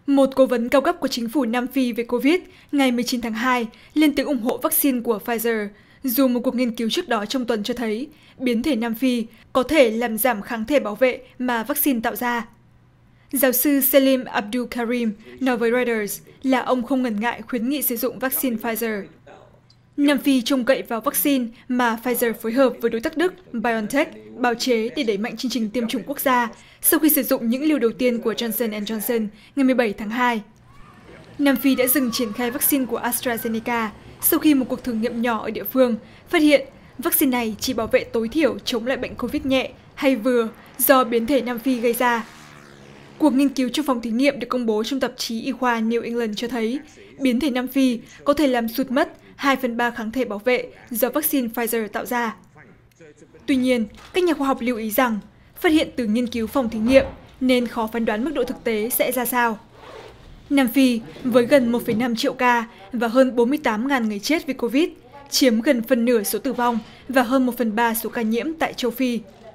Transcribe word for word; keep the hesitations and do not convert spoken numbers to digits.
Một cố vấn cao cấp của chính phủ Nam Phi về Covid ngày mười chín tháng hai lên tiếng ủng hộ vaccine của Pfizer, dù một cuộc nghiên cứu trước đó trong tuần cho thấy biến thể Nam Phi có thể làm giảm kháng thể bảo vệ mà vaccine tạo ra. Giáo sư Salim Abdool-Karim nói với Reuters là ông không ngần ngại khuyến nghị sử dụng vaccine Pfizer. Nam Phi trông cậy vào vaccine mà Pfizer phối hợp với đối tác Đức BioNTech bào chế để đẩy mạnh chương trình tiêm chủng quốc gia sau khi sử dụng những liều đầu tiên của Johnson and Johnson ngày mười bảy tháng hai. Nam Phi đã dừng triển khai vaccine của AstraZeneca sau khi một cuộc thử nghiệm nhỏ ở địa phương phát hiện vaccine này chỉ bảo vệ tối thiểu chống lại bệnh Covid nhẹ hay vừa do biến thể Nam Phi gây ra. Cuộc nghiên cứu trong phòng thí nghiệm được công bố trong tạp chí y khoa New England cho thấy biến thể Nam Phi có thể làm sụt mất hai phần ba kháng thể bảo vệ do vaccine Pfizer tạo ra. Tuy nhiên, các nhà khoa học lưu ý rằng phát hiện từ nghiên cứu phòng thí nghiệm nên khó phán đoán mức độ thực tế sẽ ra sao. Nam Phi, với gần một phẩy năm triệu ca và hơn bốn mươi tám nghìn người chết vì Covid, chiếm gần phần nửa số tử vong và hơn một phần ba số ca nhiễm tại châu Phi.